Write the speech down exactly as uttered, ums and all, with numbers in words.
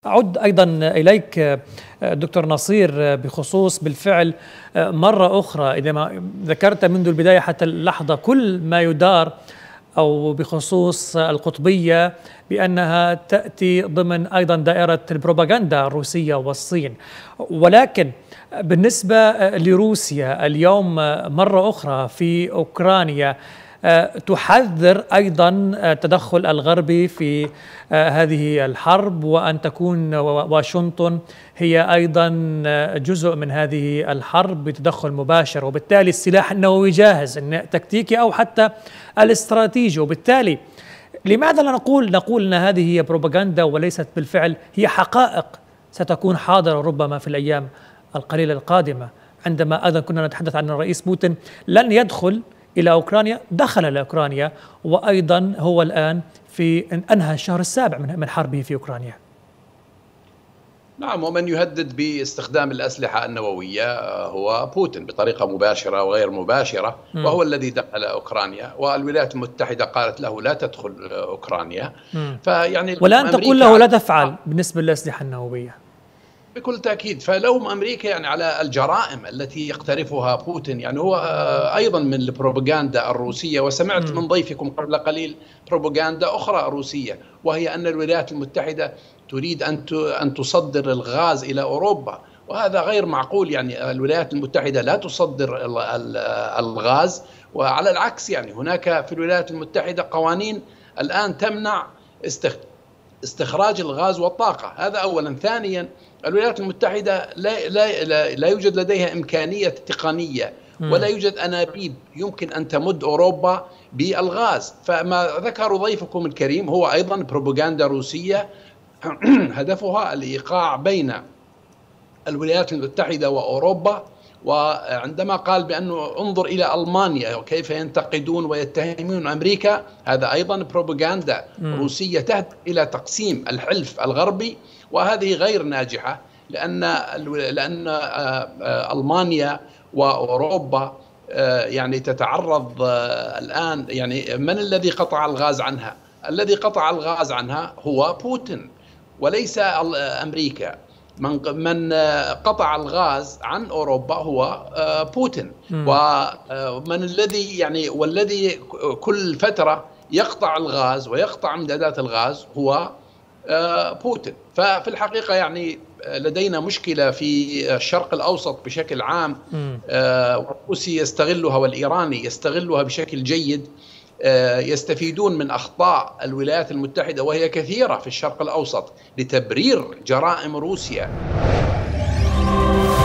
أعود أيضا إليك دكتور نصير بخصوص بالفعل مرة أخرى، إذا ما ذكرت منذ البداية حتى اللحظة كل ما يدار أو بخصوص القطبية بأنها تأتي ضمن أيضا دائرة البروباغندا الروسية والصين، ولكن بالنسبة لروسيا اليوم مرة أخرى في أوكرانيا تحذر أيضا التدخل الغربي في هذه الحرب، وأن تكون واشنطن هي أيضا جزء من هذه الحرب بتدخل مباشر، وبالتالي السلاح النووي جاهز التكتيكي أو حتى الاستراتيجي. وبالتالي لماذا لا نقول نقول أن هذه هي بروباغندا وليست بالفعل هي حقائق ستكون حاضرة ربما في الأيام القليلة القادمة، عندما أيضا كنا نتحدث عن الرئيس بوتين لن يدخل إلى أوكرانيا، دخل إلى أوكرانيا، وأيضا هو الآن في أنهى الشهر السابع من حربه في أوكرانيا. نعم، ومن يهدد باستخدام الأسلحة النووية هو بوتين بطريقة مباشرة وغير مباشرة، م. وهو الذي دخل أوكرانيا، والولايات المتحدة قالت له لا تدخل أوكرانيا. فيعني والآن تقول له لا تفعل بالنسبة للأسلحة النووية بكل تأكيد. فلوم أمريكا يعني على الجرائم التي يقترفها بوتين، يعني هو أيضا من البروباغندا الروسية. وسمعت م. من ضيفكم قبل قليل بروباغندا أخرى روسية، وهي أن الولايات المتحدة تريد أن أن تصدر الغاز إلى أوروبا، وهذا غير معقول. يعني الولايات المتحدة لا تصدر الغاز، وعلى العكس يعني هناك في الولايات المتحدة قوانين الآن تمنع استخراج الغاز والطاقة. هذا أولا. ثانيا، الولايات المتحدة لا, لا, لا, لا يوجد لديها إمكانية تقنية ولا يوجد أنابيب يمكن أن تمد أوروبا بالغاز. فما ذكر ضيفكم الكريم هو أيضا بروباغندا روسية هدفها الإيقاع بين الولايات المتحدة وأوروبا. وعندما قال بأنه انظر إلى ألمانيا وكيف ينتقدون ويتهمون أمريكا، هذا أيضا بروباغندا روسية تهدف إلى تقسيم الحلف الغربي، وهذه غير ناجحة، لأن لأن ألمانيا وأوروبا يعني تتعرض الآن. يعني من الذي قطع الغاز عنها؟ الذي قطع الغاز عنها هو بوتين وليس أمريكا. من من قطع الغاز عن أوروبا هو بوتين، ومن الذي يعني والذي كل فترة يقطع الغاز ويقطع امدادات الغاز هو بوتين. ففي الحقيقة يعني لدينا مشكلة في الشرق الأوسط بشكل عام، والروسي يستغلها والإيراني يستغلها بشكل جيد، يستفيدون من أخطاء الولايات المتحدة وهي كثيرة في الشرق الأوسط لتبرير جرائم روسيا.